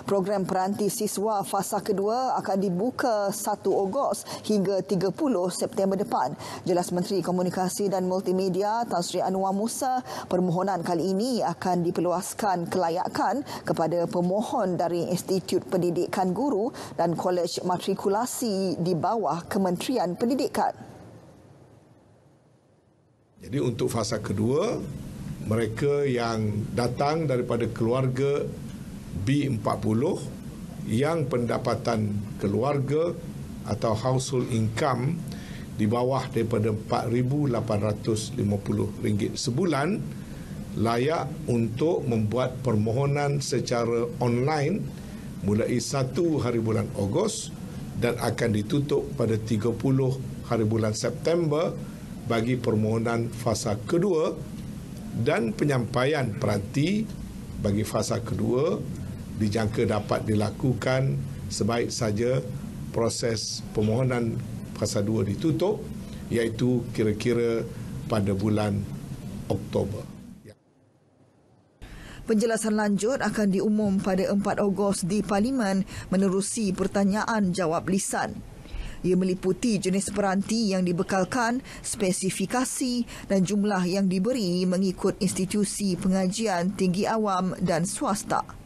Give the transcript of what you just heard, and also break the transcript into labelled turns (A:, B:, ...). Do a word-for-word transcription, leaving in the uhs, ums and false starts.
A: Program peranti siswa fasa kedua akan dibuka satu Ogos hingga tiga puluh September depan. Jelas Menteri Komunikasi dan Multimedia Tan Sri Anwar Musa, permohonan kali ini akan diperluaskan kelayakan kepada pemohon dari Institut Pendidikan Guru dan Kolej Matrikulasi di bawah Kementerian Pendidikan.
B: Jadi untuk fasa kedua, mereka yang datang daripada keluarga B empat puluh yang pendapatan keluarga atau household income di bawah daripada empat ribu lapan ratus lima puluh ringgit sebulan layak untuk membuat permohonan secara online mulai satu hari bulan Ogos dan akan ditutup pada tiga puluh hari bulan September bagi permohonan fasa kedua, dan penyampaian peranti bagi fasa kedua dijangka dapat dilakukan sebaik saja proses permohonan fasa dua ditutup, iaitu kira-kira pada bulan Oktober.
A: Penjelasan lanjut akan diumum pada empat Ogos di Parlimen menerusi pertanyaan jawab lisan. Ia meliputi jenis peranti yang dibekalkan, spesifikasi dan jumlah yang diberi mengikut institusi pengajian tinggi awam dan swasta.